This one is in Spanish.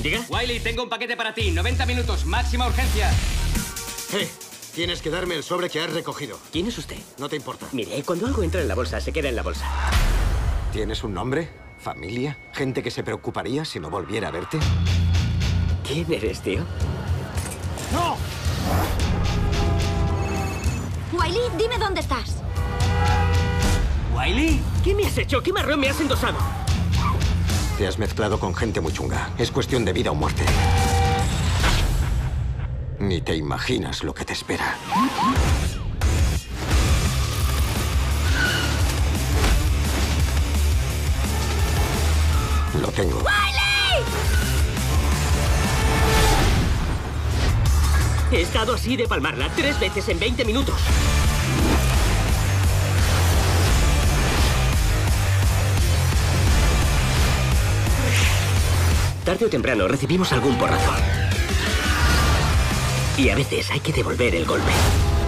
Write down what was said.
¿Diga? Wiley, tengo un paquete para ti. 90 minutos, máxima urgencia. Tienes que darme el sobre que has recogido. ¿Quién es usted? No te importa. Mire, cuando algo entra en la bolsa, se queda en la bolsa. ¿Tienes un nombre? ¿Familia? ¿Gente que se preocuparía si no volviera a verte? ¿Quién eres, tío? ¡No! Wiley, dime dónde estás. ¿Wiley? ¿Qué me has hecho? ¿Qué marrón me has endosado? Te has mezclado con gente muy chunga. Es cuestión de vida o muerte. Ni te imaginas lo que te espera. Lo tengo. ¡Wiley! He estado así de palmarla 3 veces en 20 minutos. Tarde o temprano recibimos algún porrazo. Y a veces hay que devolver el golpe.